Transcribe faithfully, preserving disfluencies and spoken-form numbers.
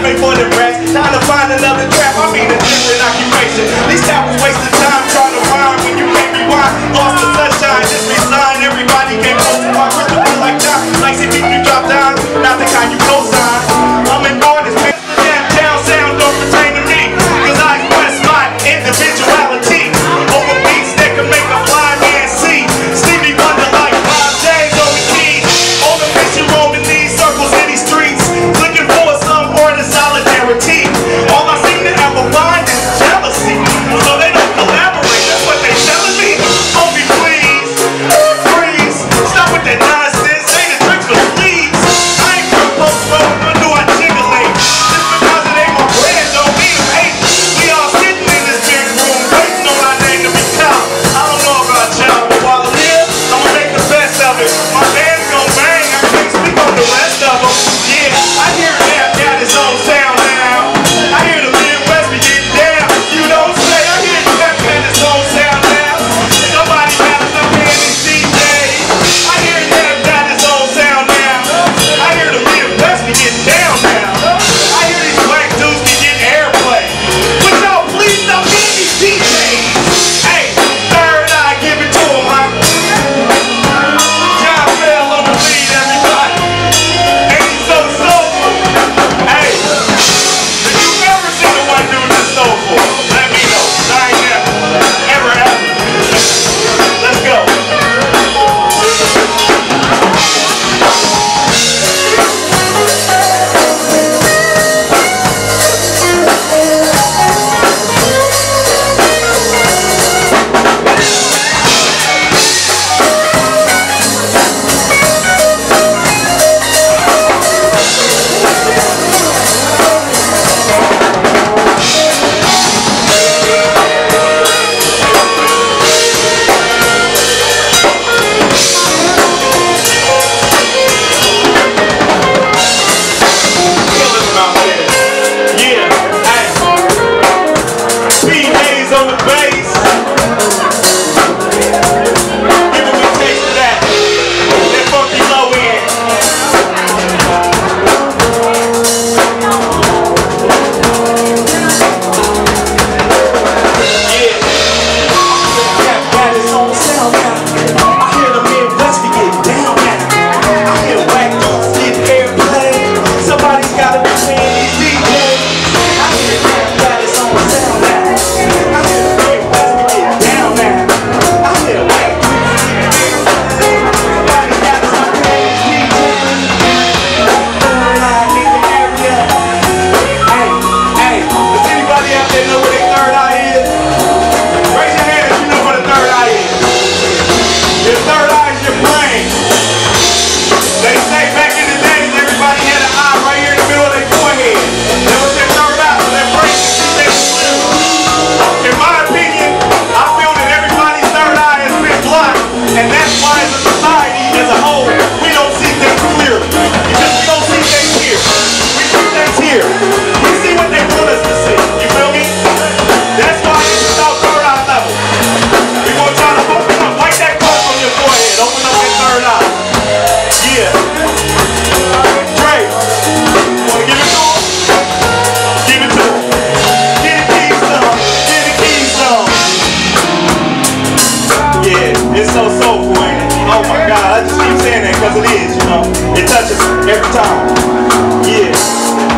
pay for the rest. Time to find another trap, I mean a different occupation. These cowards wasting time trying to rhyme when you can't rewind. Lost the sunshine, just resign. Everybody came close to my crystal feel like time. Like see people you drop down, not the kind you co-sign. I'm in artist, man. Downtown sound don't pertain to me, cause I express my individuality over beats that can make a blind man see. Stevie Wonder like five days on the keys. On the mission roaming these circles in these streets, looking for some order solidarity. All I seem to ever find is jealousy, so they don't collaborate. That's what they telling me. Oh me please, freeze, stop with that nonsense. Ain't a trick for sleeves. I ain't from Post Road, nor do I jigglate. Just because it ain't my brand don't mean I'm hating. We all sitting in this big room waiting on our name to be called. I don't know about y'all, but while I live, I'ma make the best of it. My band's gon' bang, I can't speak on the rest of them. Yeah, I hear rap got its own sound now. I hear the Midwest be getting down. You don't say, I hear the rap got its own sound now. Somebody got us up here in these D Js. I hear rap got its own sound now. I hear the Midwest be getting down now. I hear these black dudes be getting airplay. Would y'all please stop getting these D Js? Hey, third eye, give it to him, huh? John fell on the lead, everybody. Ain't he so soulful? Hey, if you ever seen the one dude that's soulful, let me know. I ain't never, ever, ever. Let's go. Yeah, hey. P A's on the bass. Give him a taste of that. That funky low end. Yeah. Rap got its own sound now. I hear the Midwest be getting down now. I hear whack dudes get airplay. Somebody's gotta be playing these D Js. I hear rap got its own sound now. I hear the Midwest be getting down now. I hear whack dudes get airplay. Somebody's gotta stop playing these D Js. Third eye in the area. Hey, hey, does anybody out there know where their third eye is? Raise your hand if you know where the third eye is. Your third eye is your brain. They say back in the days, everybody had an eye right here in the middle of their forehead. That was their third eye, so their brain can see things clearly. In my opinion, I feel that everybody's third eye has been blocked, and that's why as a society as a whole, we don't see things clearly. Because we don't see things here. We see things here. We see what they want us to see. You feel me? That's why it's about third eye level. We want y'all to open up, wipe that coat from your forehead, open up that third eye. Yeah. Dre, wanna give it to him? Give it to him. Get the keys some. Get the keys some. Yeah, it's so soulful, ain't it? Oh my God, I just keep saying that because it is, you know. It touches every time. Yeah.